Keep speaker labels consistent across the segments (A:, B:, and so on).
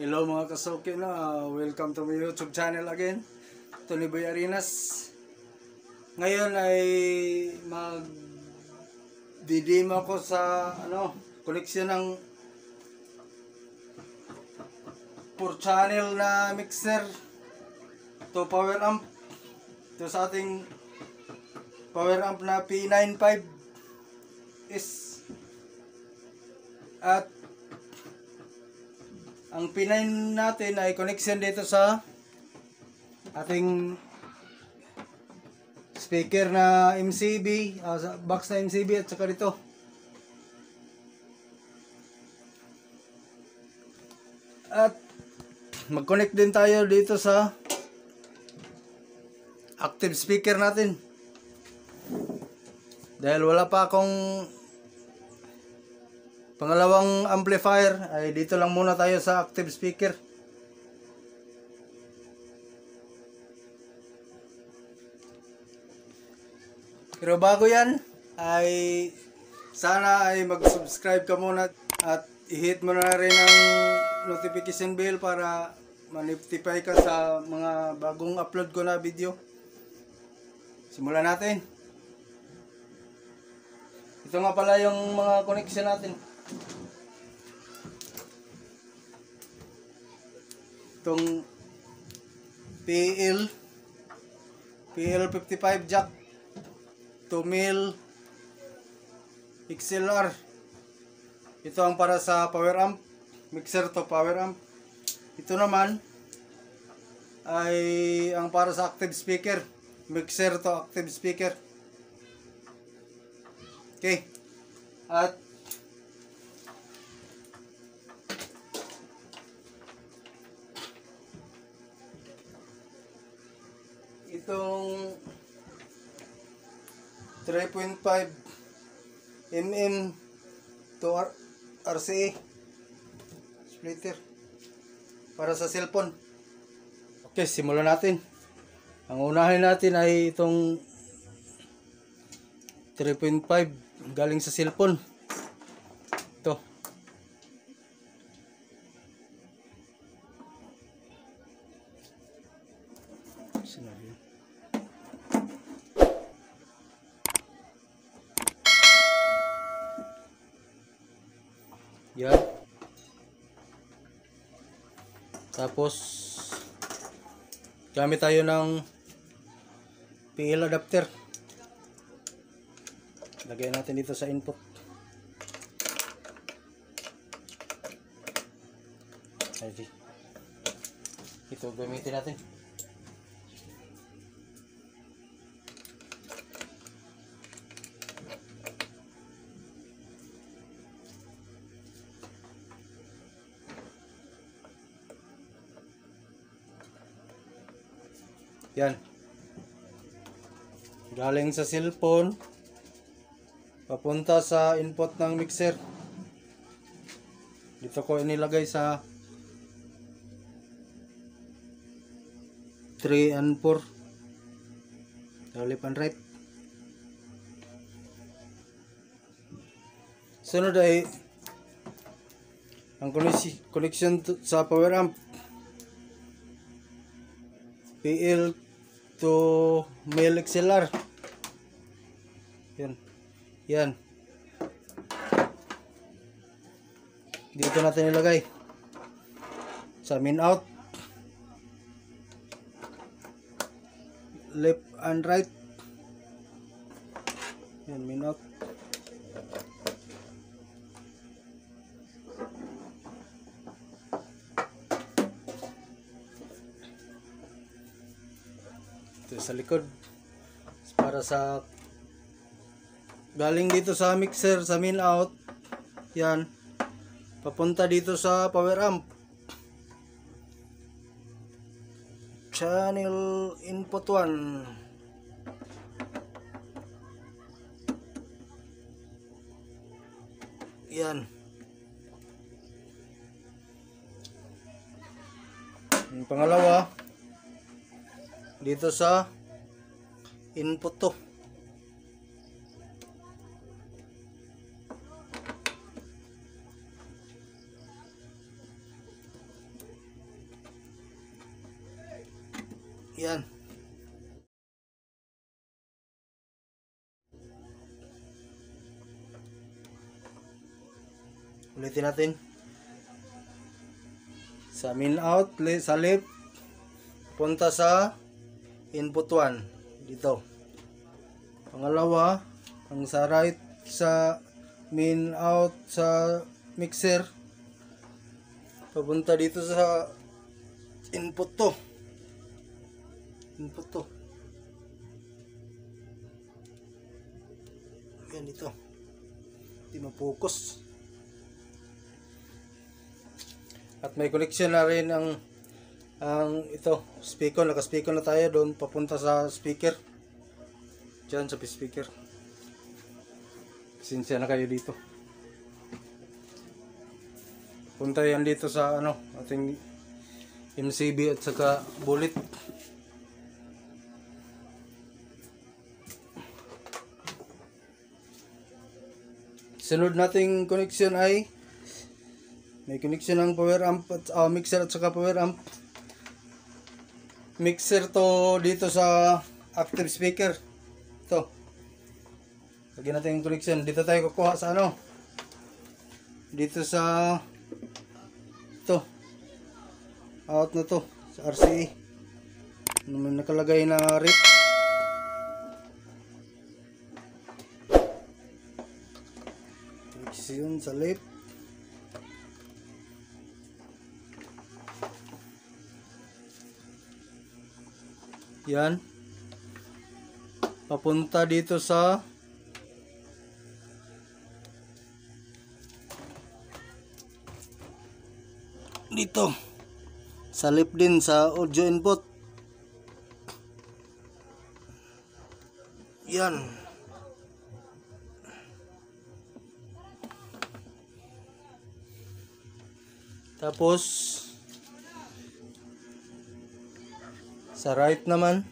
A: Hello mga kasoke na, welcome to my YouTube channel again. Tony Boy Arenas. Ngayon ay mag-didim ako sa koneksyon ng 4 channel na mixer to power amp. Ito sa ating power amp na P95S. At ang P9 natin ay connection dito sa ating speaker na MCB, box na MCB at saka dito. At mag-connect din tayo dito sa active speaker natin. Dahil wala pa akong pangalawang amplifier, ay dito lang muna tayo sa active speaker. Pero bago yan, ay sana ay mag-subscribe ka muna at i-hit mo na rin ang notification bell para ma-notify ka sa mga bagong upload ko na video. Simulan natin. Ito nga pala yung mga connection natin. Itong PL55 jack 2mm XLR. Ito ang para sa power amp, mixer to power amp. Ito naman ay ang para sa active speaker, mixer to active speaker. Okay. At itong 3.5 mm to RCA splitter para sa cellphone. Okay, simulan natin. Ang unahin natin ay itong 3.5 galing sa cellphone. Ito. Yan. Tapos gamit tayo ng PL adapter. Lagyan natin dito sa input. Ito gamitin natin. Yan. Galing sa cellphone papunta sa input ng mixer. Dito ko inilagay sa 3 and 4. Left and right. Sunod ay ang connection sa power amp PL to male XLR. Yan. Yan. Dito natin ilagay sa min out, left and right. Yan, min out. Ito sa likod para sa galing dito sa mixer sa min out. Yan, papunta dito sa power amp channel input 1. Yan. Yung pangalawa dito sa input 2. Yan. Ulitin natin. Sa min out, sa left, punta sa input 1. Dito. Pangalawa, ang sa right sa min out sa mixer, papunta dito sa input to. Input to. Yan dito. Hindi ma-focus. At may connection na rin ang ito, speaker. Naka-speaker na tayo doon papunta sa speaker. Diyan sa speaker. Sinsya na kayo dito. Punta yan dito sa ating MCB at saka bullet. Sunod nating connection ay may connection ng power amp at mixer at saka power amp. Mixer to dito sa active speaker. Ito. Lagyan natin yung connection. Dito tayo kukuha sa dito sa ito. Out na to sa RCA. May nakalagay na RIP. Connection sa left. Yan. Papunta dito sa dito. Sa left din sa audio input. Yan. Tapos sa right naman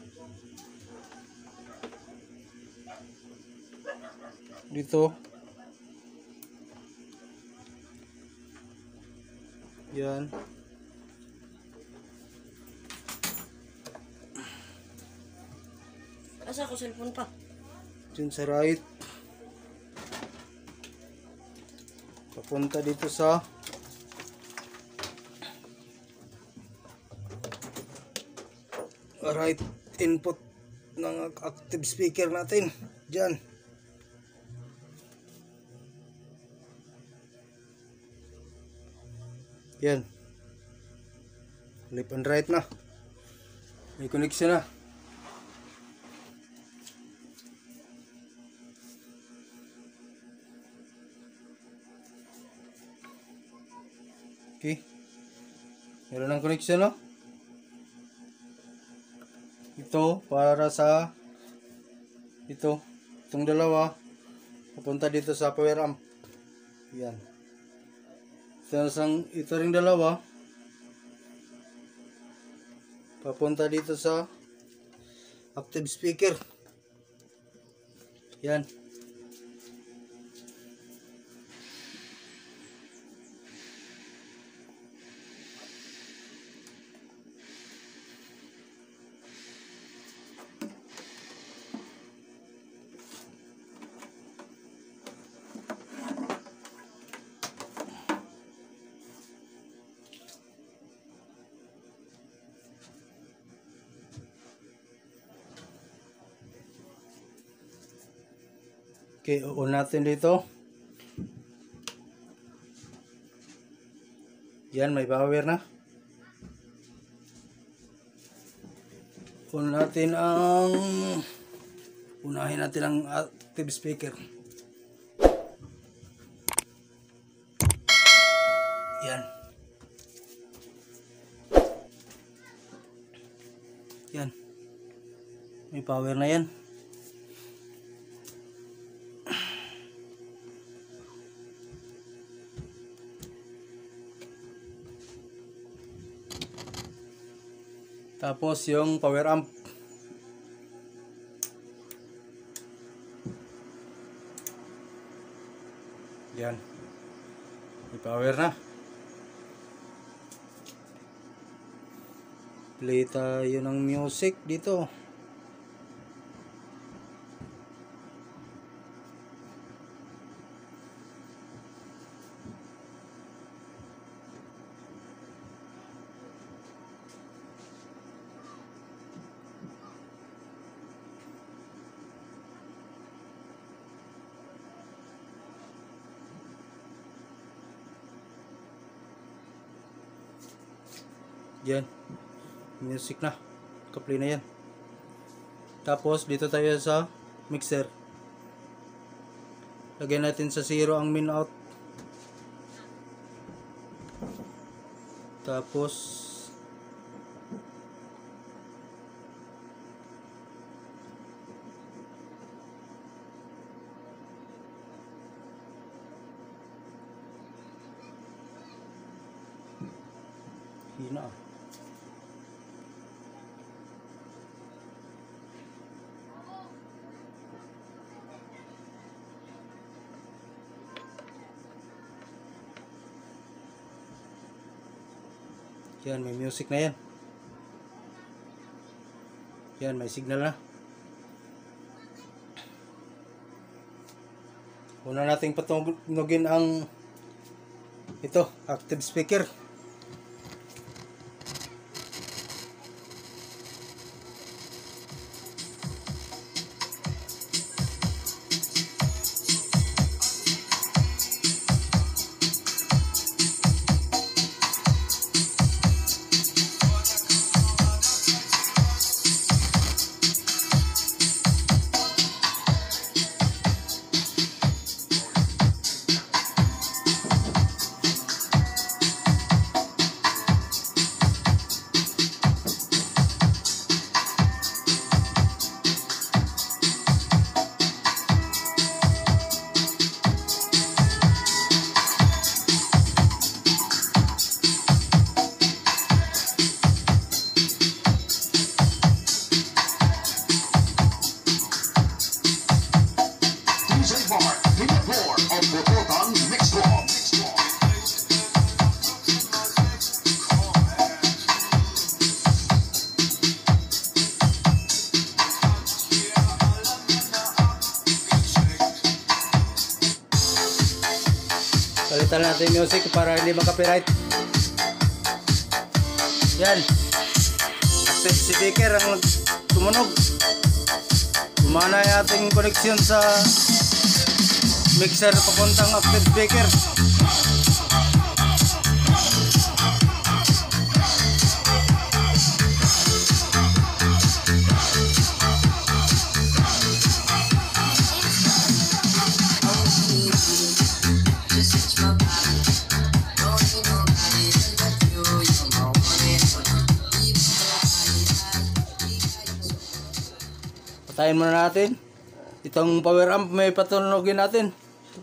A: dito. Yan.
B: Asa ko cellphone pa?
A: Diyan sa right. Papunta dito sa right input ng active speaker natin. Diyan. Yan. Left and right na. May connection na. Okay. Meron ng connection, no? Ito para sa itong dalawa papunta dito sa power amp. Yan. Ito ring dalawa papunta dito sa active speaker. Yan. Okay, on natin dito. Yan, may power na. On natin unahin natin ang active speaker. Yan. Yan. May power na yan. Tapos yung power amp. Yan. May power na. Play tayo ng music dito. Yan, music na, kaplay na yan. Tapos dito tayo sa mixer, lagyan natin sa 0 ang min out. Tapos hina. Yan, may music na yan. Yan, may signal na. Una nating patugtugin ang ito, active speaker. Palitan natin yung music para hindi maka-copyright. Yan, active speaker ang tumunog. Gumana yung ating connection sa mixer papuntang active speaker. Patayin muna natin itong power amp, may patunogin natin.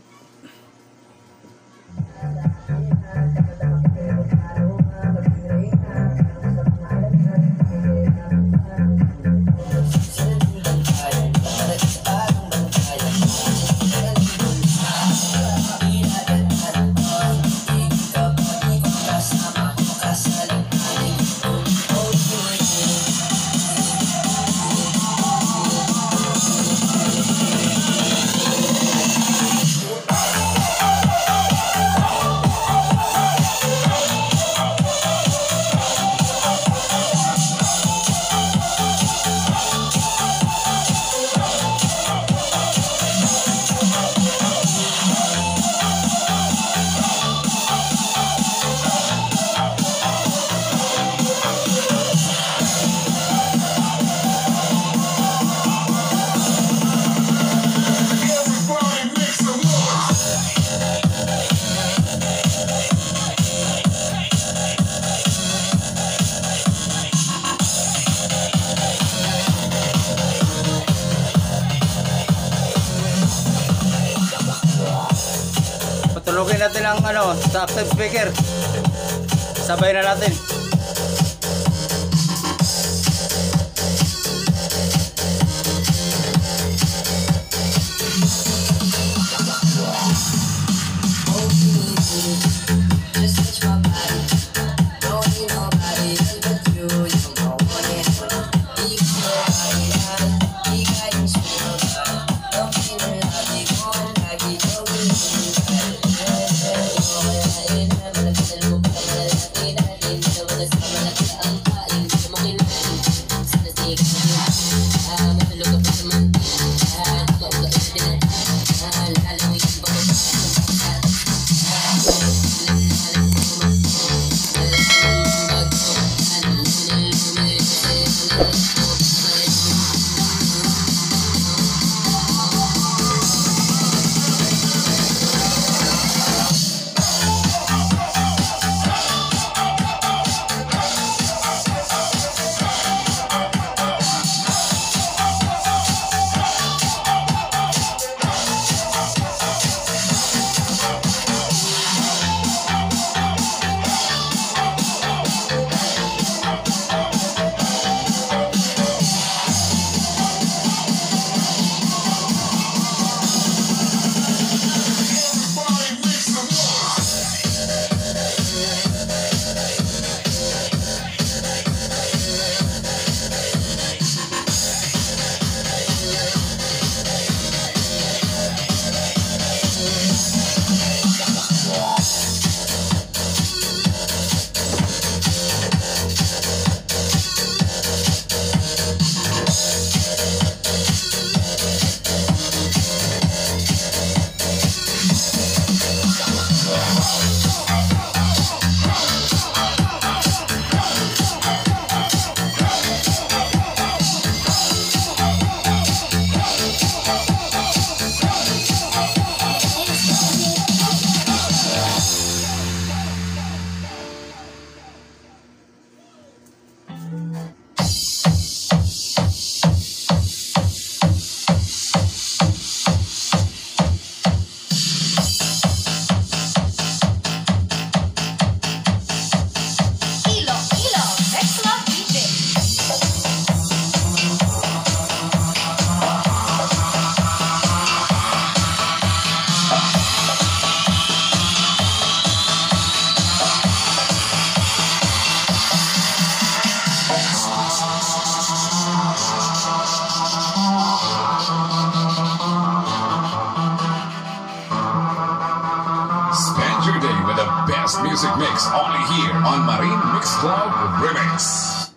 A: Patulogin natin ang sa active speaker. Sabay na natin.
B: Spend your day with the best music mix only here on Marine Mix Club Remix.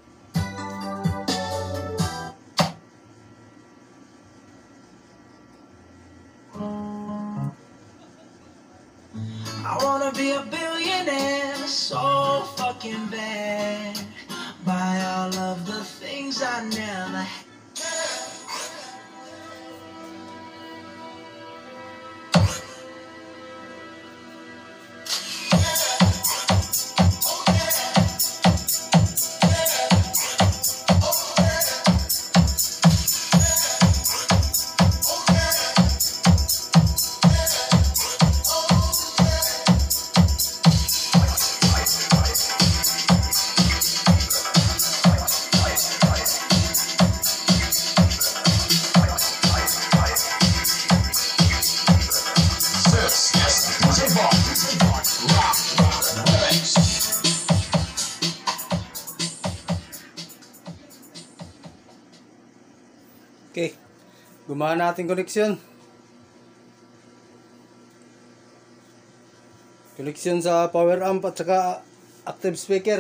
C: I wanna be a billionaire so fucking bad. Buy all of the things I never had.
A: Okay, gumana ating koneksyon. Koneksyon sa power amp at saka active speaker.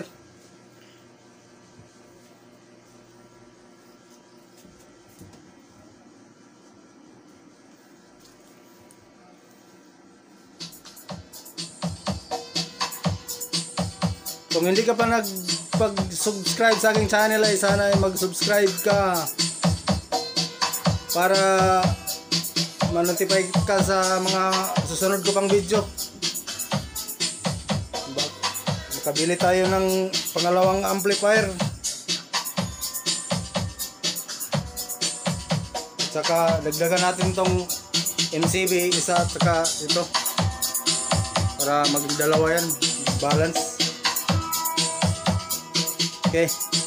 A: Kung hindi ka pa nagpag-subscribe sa aking channel ay sana ay mag-subscribe ka para ma-notify ka sa mga susunod ko pang video. Makabili tayo ng pangalawang amplifier. At saka dagdagan natin tong MCB isa at saka ito para magdalawa yan, balance. Okay.